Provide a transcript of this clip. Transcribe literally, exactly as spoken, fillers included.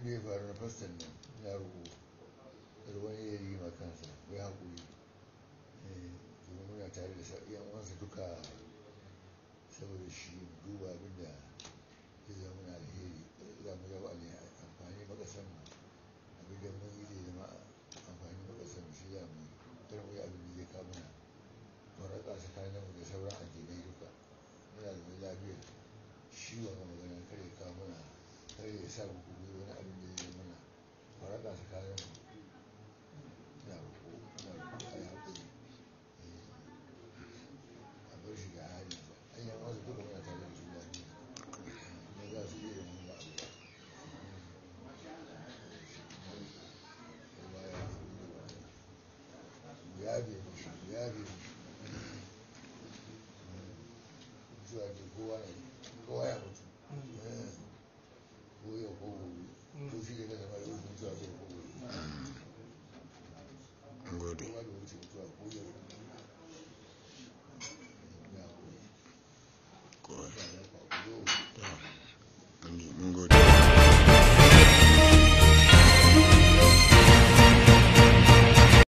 da ya faru na fastan nan ya roƙo da wani ya yi makansa bai haƙuri domin muna tare da yan uwansa duka saboda shi duba abinda zai zama na alheri za mu zama amfani makasan mu abinda mun yi zai zama amfani makasan mu shi za mu yi kar mu yi abin da zai kawo mana waraka tsakanin mu da sauran addinai duka muna da lafiyar shi wannan magana kar ya kawo mana kar ya sa mu kuma wani abin da zai mana waraka tsakanin mu na roƙo na roƙo a yi haƙuri a bar shi da hali an yi wasu duka muna tare da su lafiya ne za su iya yin wani abu ya bi mishi ya bi mishi zuwa da kowa ya mutu